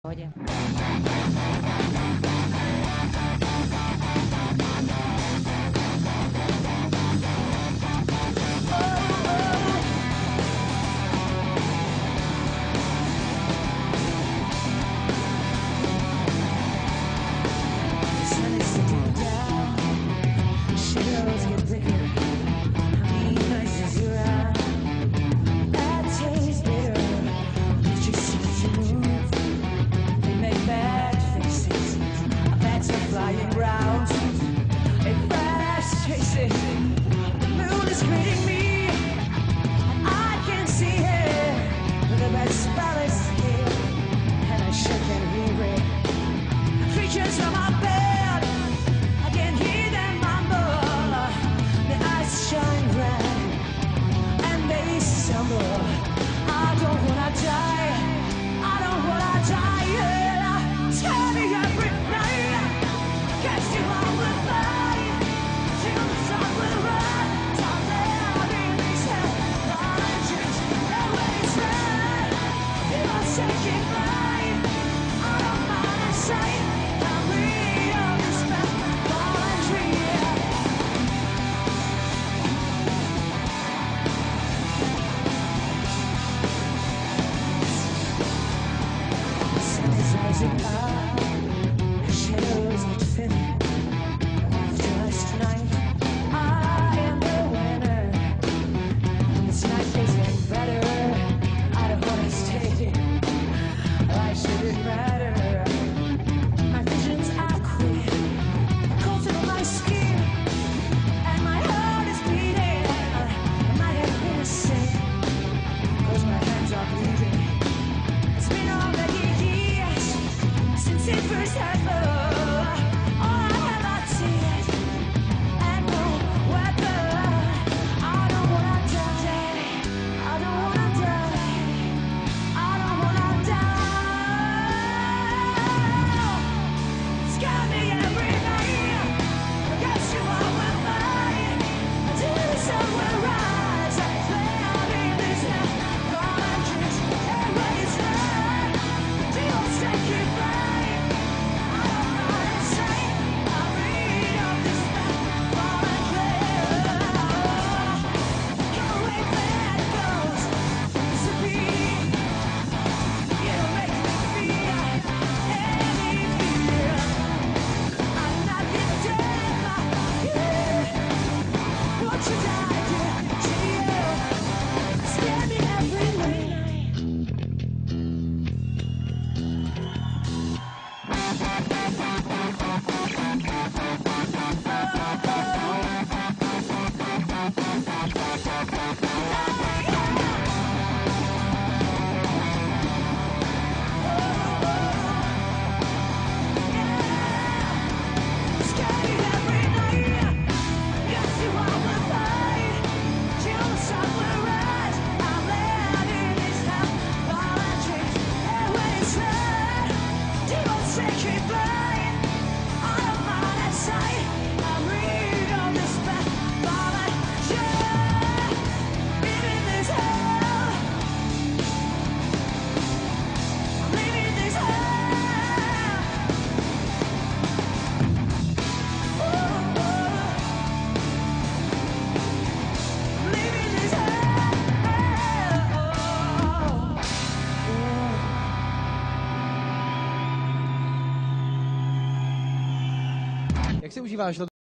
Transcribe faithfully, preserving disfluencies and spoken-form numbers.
pohodě. Flying round, a fast chasing. The moon is greeting me. I can see it. The best spell is here, and I sure can hear it. Creatures from my bed, I can hear them mumble. Their eyes shine red, and they stumble. I don't wanna die. I don't wanna die. Yeah. Tell me every night. Guess you all will fly till the sun will rise. Someday I'll be these fallen trees. And when it's red, it will take it by. I don't mind a sight. I'm ready on this fallen tree. The sun is rising up. Shadows need to fit. Just tonight, I am the winner. This night is getting better. I don't wanna stay here. Why should it matter? My visions are clear. Cold in my skin, and my heart is beating. My head is sick, 'cause my hands are bleeding. It's been already years since it first happened. Jak si užíváš